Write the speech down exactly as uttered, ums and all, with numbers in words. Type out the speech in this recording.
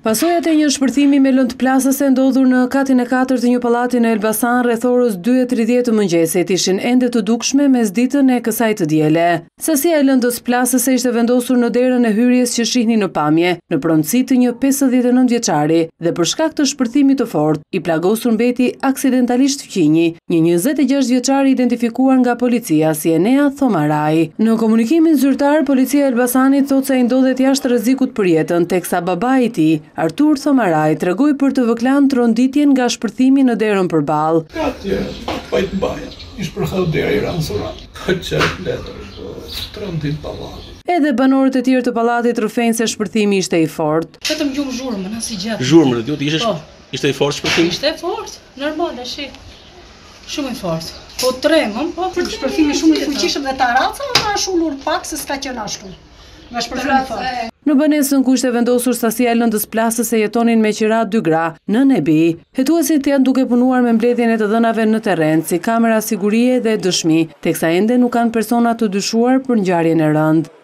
Pasojat e një shpërthimi me lëndë plasëse ndodhur në katin e katërt të një pallati në Elbasan rreth orës dy e tridhjetë të mëngjesit ishin ende të dukshme mes ditën e kësaj të diele. Sasia e lëndës plasëse ishte vendosur në derën e hyrjes që shihni në pamje, në pronësi të një pesëdhjetë e nëntë vjeçari dhe për shkak të shpërthimit të fortë i plagosur mbeti aksidentalisht fqinji, një njëzet e gjashtë vjeçari identifikuar nga policia si Enea Thomaraj. Në komunikimin zyrtar, policia e Elbasanit thotë se ai ndodhet jashtë rrezikut për jetën, teksa babai i tij, Artur Thomaraj, tregoi për të vëklan tronditjen nga shpërthimi në derën përballë. Atje, pajt mbaja, i shpërtheu dera i ransurat. Qep letër, trondit pallati. Edhe banorët e tjerë të pallatit rrëfejnë se shpërthimi ishte i fortë. Vetëm gjumë zhurmën, as i gjatë. Zhurmën, ju ishte po. Ishte i fortë shpërthimi? Ishte fort, normal, ashi. Shumë i fortë. Po tremëm, po për shpërthimi shumë i fuqishëm dhe taraca, ma shullur pak se s'ka qenë ashtu. Nga shpërthimi i fortë. Në banesën ku ishte vendosur sasia e lëndës plasëse jetonin me qira dy gra, në Nebi. Hetuesit janë duke punuar me mbledhjen e të dhënave në terren, si kamera sigurie dhe dëshmi, teksa ende nuk kanë persona të dyshuar për ngjarjen e rëndë.